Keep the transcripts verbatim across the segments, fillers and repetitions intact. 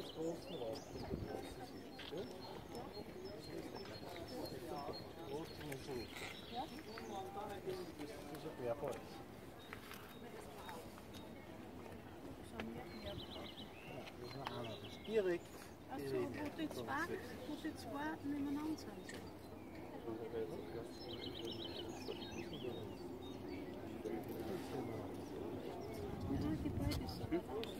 das große Rad. Ja? Das ist ein Querfahrt. Das ist noch einer. Das ist direkt. Also, wo die zwei, wo die zwei nebeneinander sind. Ja, die beiden sind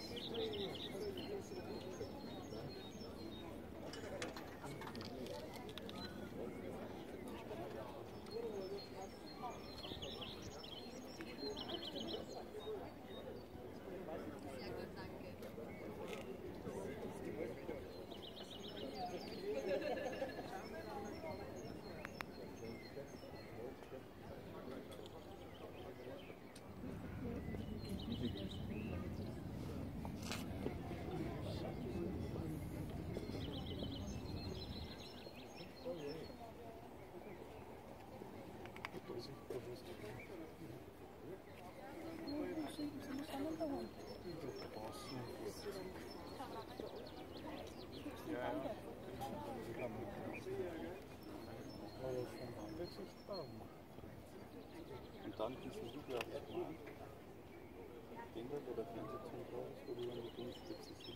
Und dann diesen Videoautomat, den da, wo der Fernsehzentrale ist, wo du dann die Dummspitze sitzt.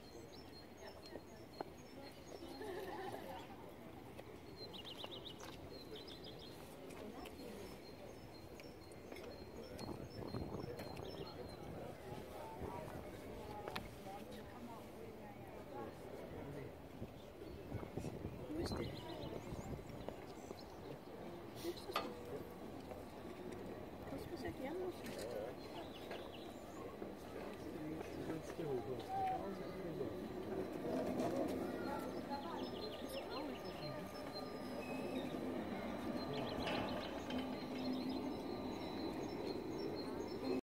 Wo ist die? Das muss ja gern machen.